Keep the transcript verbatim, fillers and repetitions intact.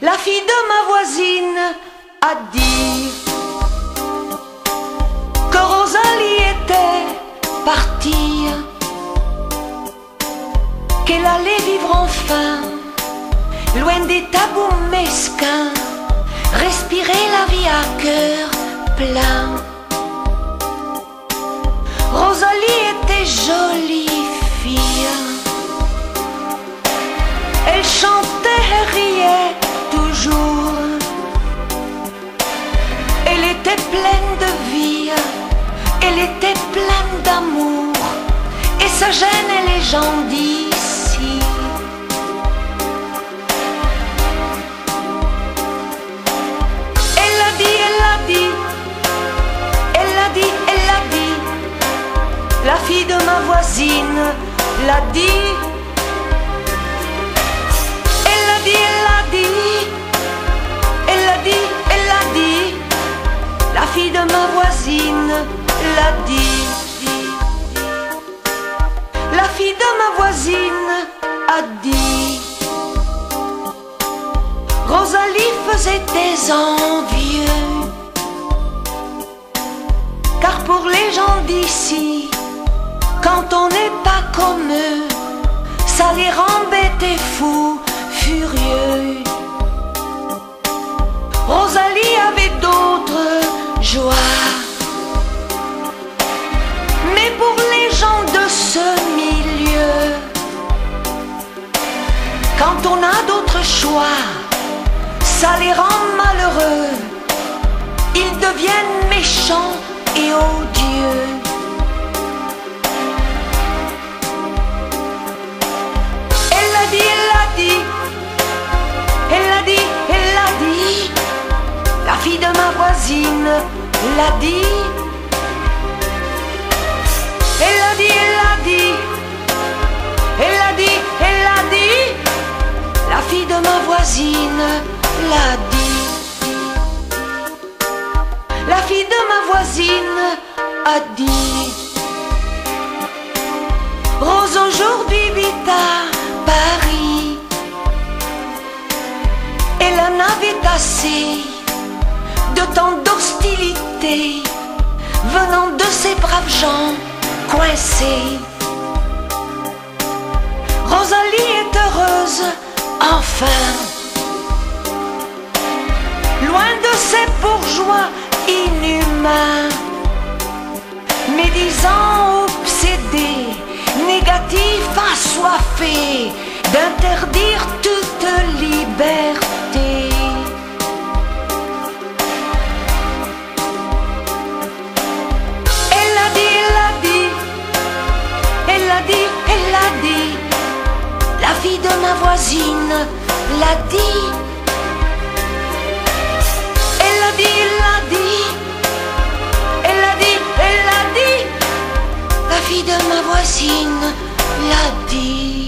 La fille de ma voisine a dit que Rosalie était partie, qu'elle allait vivre enfin, loin des tabous mesquins, respirer la vie à cœur plein. Rosalie était jolie fille, elle chantait et riait toujours, elle était pleine de vie, elle était pleine d'amour, et ça gênait les gens d'ici. Elle a dit, elle a dit, elle a dit, elle a dit, la fille de ma voisine l'a dit. Elle a dit, elle a dit, elle a dit, elle a dit, la fille de ma voisine l'a dit. La fille de ma voisine a dit, Rosalie faisait des envieux, car pour les gens d'ici, quand on n'est pas comme eux, ça les rend bêtes et fous, furieux. Rosalie avait d'autres joies, mais pour les gens de ce milieu, quand on a d'autres choix, ça les rend malheureux, ils deviennent méchants et odieux. Elle a dit, elle a dit, elle a dit, elle a dit, la fille de ma voisine l'a dit. Elle a dit, elle a dit, elle a dit, elle a dit, la fille de ma voisine l'a dit. La fille de ma voisine a dit, Rose aujourd'hui vit à Paris, elle en avait assez de tant d'hostilité venant de ces braves gens coincés. Rosalie est heureuse enfin, loin de ces bourgeois inhumains, médisants, obsédés, négatifs, assoiffés d'interdire toute liberté. Elle a dit, elle a dit, elle a dit, elle a dit, la fille de ma voisine l'a dit. Elle a dit, elle a dit, elle a dit, elle a dit, la fille de ma voisine l'a dit.